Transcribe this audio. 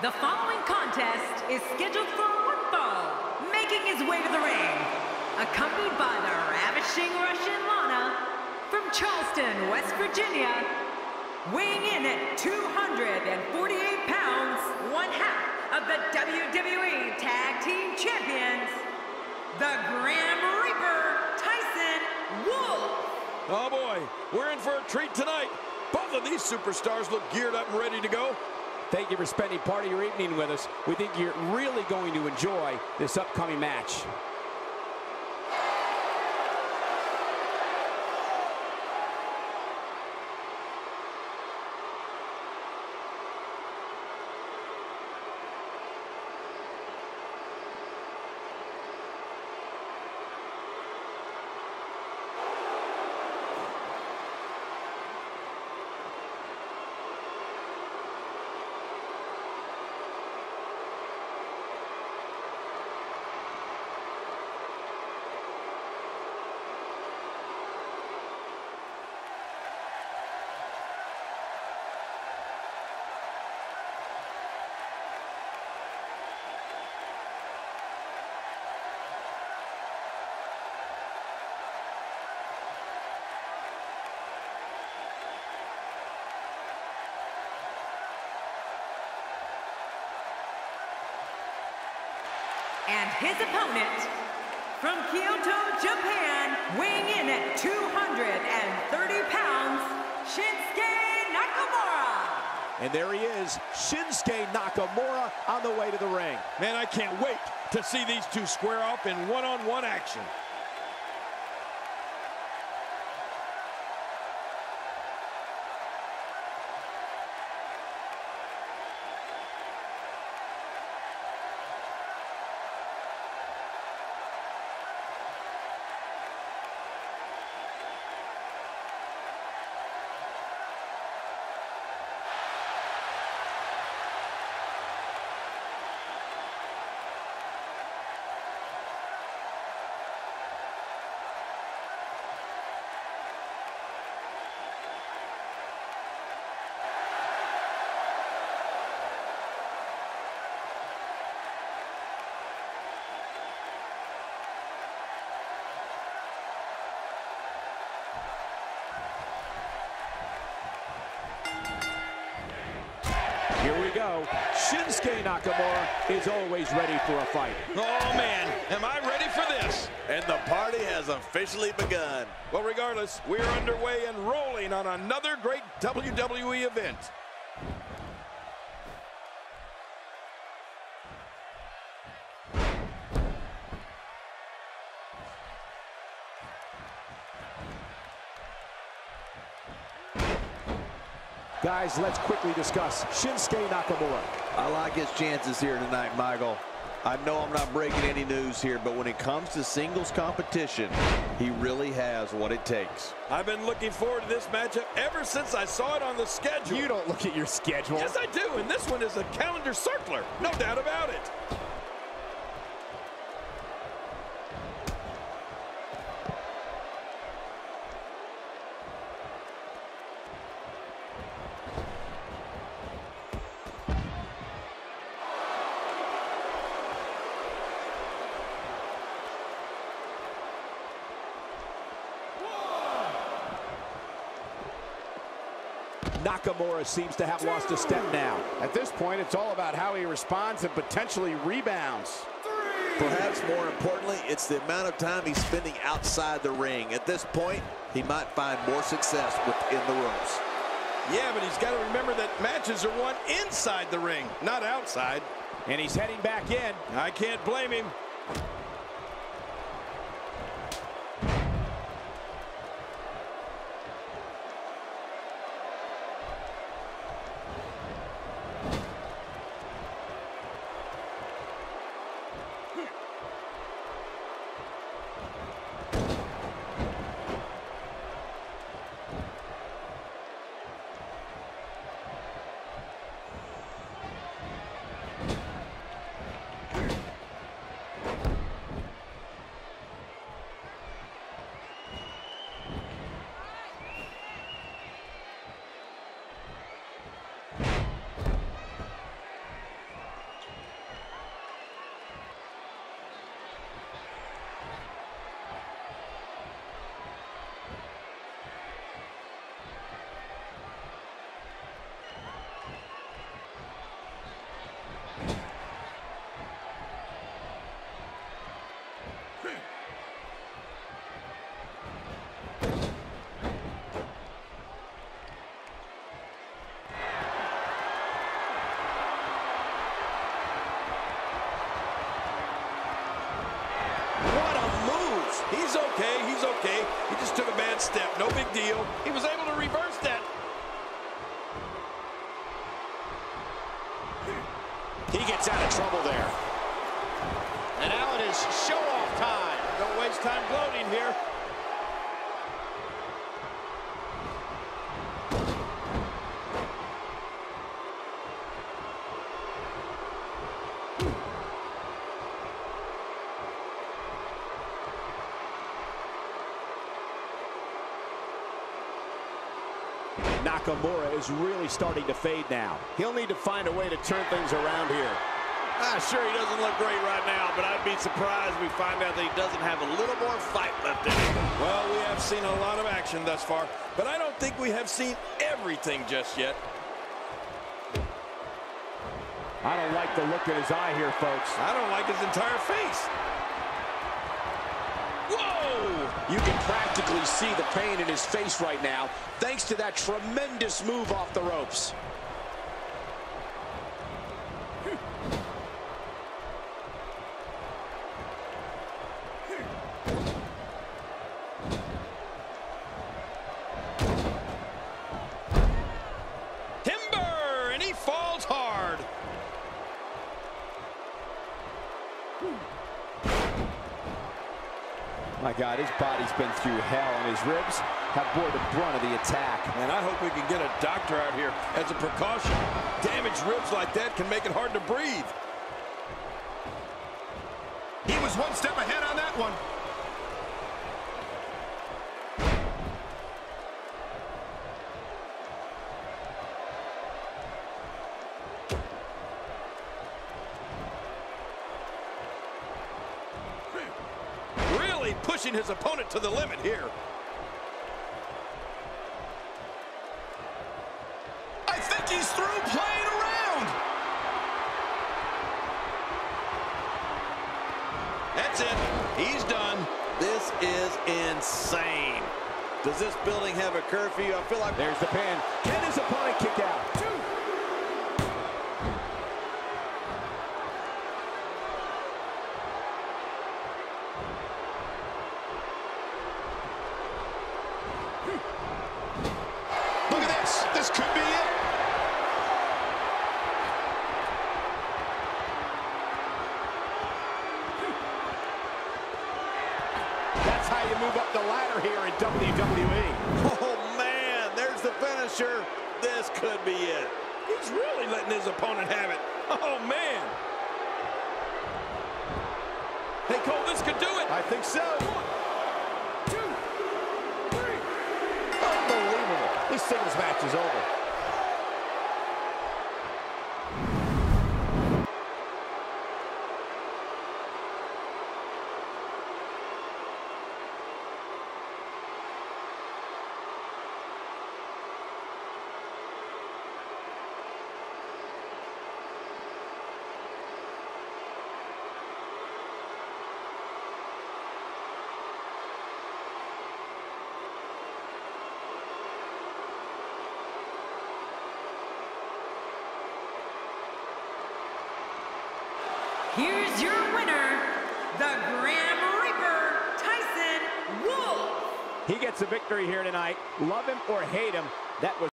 The following contest is scheduled for one fall, making his way to the ring, accompanied by the ravishing Russian Lana from Charleston, West Virginia, weighing in at 248 pounds, one half of the WWE Tag Team Champions, the Grim Reaper, Tyson Wolf. Oh boy, we're in for a treat tonight. Both of these superstars look geared up and ready to go. Thank you for spending part of your evening with us. We think you're really going to enjoy this upcoming match. And his opponent, from Kyoto, Japan, weighing in at 230 pounds, Shinsuke Nakamura. And there he is, Shinsuke Nakamura on the way to the ring. Man, I can't wait to see these two square off in one-on-one action. Here we go. Shinsuke Nakamura is always ready for a fight. Oh man, am I ready for this? And the party has officially begun. Well, regardless, we're underway and rolling on another great WWE event. Guys, let's quickly discuss Shinsuke Nakamura. I like his chances here tonight, Michael. I know I'm not breaking any news here, but when it comes to singles competition, he really has what it takes. I've been looking forward to this matchup ever since I saw it on the schedule. You don't look at your schedule. Yes, I do, and this one is a calendar circler. No doubt about it. Nakamura seems to have lost a step now. At this point, it's all about how he responds and potentially rebounds. Perhaps more importantly, it's the amount of time he's spending outside the ring. At this point, he might find more success within the ropes. Yeah, but he's got to remember that matches are won inside the ring, not outside. And he's heading back in. I can't blame him. step, no big deal. He was able to reverse that. He gets out of trouble there. And now it is show-off time. Don't waste time gloating here. Nakamura is really starting to fade now. He'll need to find a way to turn things around here. Sure, he doesn't look great right now, but I'd be surprised if we find out that he doesn't have a little more fight left in him. Well, we have seen a lot of action thus far, but I don't think we have seen everything just yet. I don't like the look in his eye here, folks. I don't like his entire face. Whoa! You can practically see the pain in his face right now, thanks to that tremendous move off the ropes. Timber, and he falls hard. My God, his body's been through hell, and his ribs have bore the brunt of the attack. And I hope we can get a doctor out here as a precaution. Damaged ribs like that can make it hard to breathe. He was one step ahead on that one. Really pushing his opponent to the limit here. I think he's through playing around. That's it. He's done. This is insane. Does this building have a curfew? I feel like... There's the pin. Can his opponent kick out? Look at this. This could be it. That's how you move up the ladder here in WWE. Oh, man, there's the finisher. This could be it. He's really letting his opponent have it. Oh, man. Hey, Cole, this could do it. I think so. 1, 2, 3. Unbelievable. This singles match is over. Here's your winner, the Grim Reaper, Tyson Wolf. He gets a victory here tonight. Love him or hate him, that was